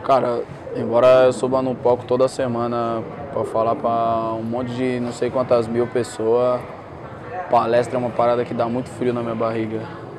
Cara, embora eu suba no palco toda semana pra falar pra um monte de não sei quantas mil pessoas, palestra é uma parada que dá muito frio na minha barriga.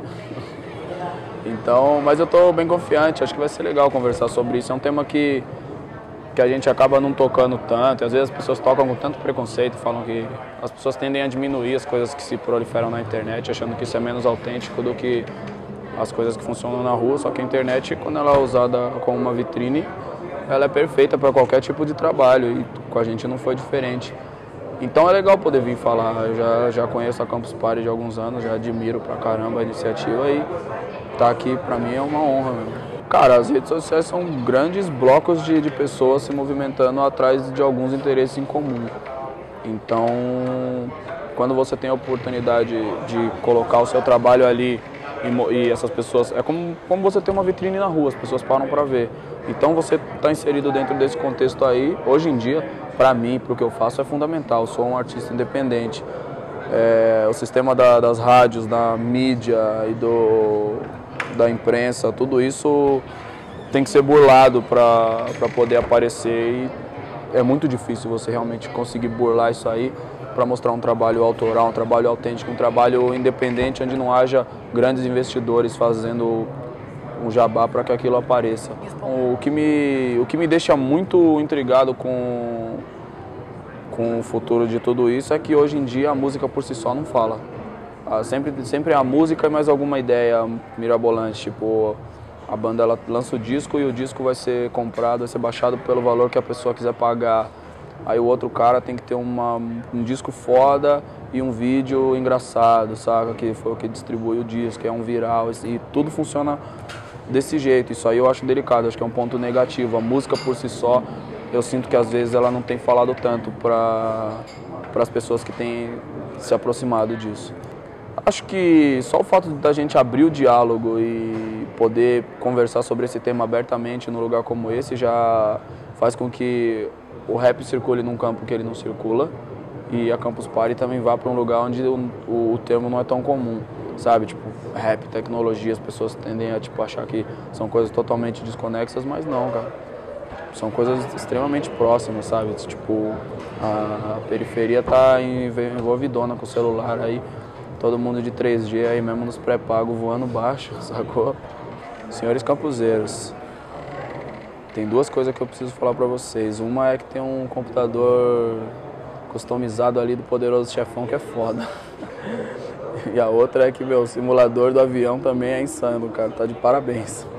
Então, mas eu tô bem confiante, acho que vai ser legal conversar sobre isso. É um tema que a gente acaba não tocando tanto, e às vezes as pessoas tocam com tanto preconceito, falam que as pessoas tendem a diminuir as coisas que se proliferam na internet, achando que isso é menos autêntico do que as coisas que funcionam na rua, só que a internet, quando ela é usada como uma vitrine, ela é perfeita para qualquer tipo de trabalho e com a gente não foi diferente. Então é legal poder vir falar, eu já conheço a Campus Party de alguns anos, já admiro pra caramba a iniciativa e estar aqui pra mim é uma honra mesmo. Cara, as redes sociais são grandes blocos de pessoas se movimentando atrás de alguns interesses em comum. Então, quando você tem a oportunidade de colocar o seu trabalho ali e essas pessoas... É como você ter uma vitrine na rua, as pessoas param para ver. Então, você está inserido dentro desse contexto aí, hoje em dia, para mim, para o que eu faço, é fundamental. Eu sou um artista independente. O sistema das rádios, da mídia e da imprensa, tudo isso tem que ser burlado para poder aparecer e é muito difícil você realmente conseguir burlar isso aí para mostrar um trabalho autoral, um trabalho autêntico, um trabalho independente onde não haja grandes investidores fazendo um jabá para que aquilo apareça. O que me deixa muito intrigado com o futuro de tudo isso é que hoje em dia a música por si só não fala. Sempre é a música e mais alguma ideia mirabolante, tipo, a banda ela lança o disco e o disco vai ser comprado, vai ser baixado pelo valor que a pessoa quiser pagar. Aí o outro cara tem que ter um disco foda e um vídeo engraçado, saca? Que foi o que distribui o disco, que é um viral, e tudo funciona desse jeito. Isso aí eu acho delicado, acho que é um ponto negativo. A música por si só, eu sinto que às vezes ela não tem falado tanto para as pessoas que têm se aproximado disso. Acho que só o fato da gente abrir o diálogo e poder conversar sobre esse tema abertamente num lugar como esse já faz com que o rap circule num campo que ele não circula e a Campus Party também vá para um lugar onde o termo não é tão comum, sabe? Tipo, rap, tecnologia, as pessoas tendem a achar que são coisas totalmente desconexas, mas não, cara. São coisas extremamente próximas, sabe? Tipo, a periferia tá envolvidona com o celular aí. Todo mundo de 3G aí mesmo nos pré-pago voando baixo, sacou? Senhores campuseiros, tem duas coisas que eu preciso falar pra vocês. Uma é que tem um computador customizado ali do Poderoso Chefão que é foda. E a outra é que, meu, o simulador do avião também é insano, cara. Tá de parabéns.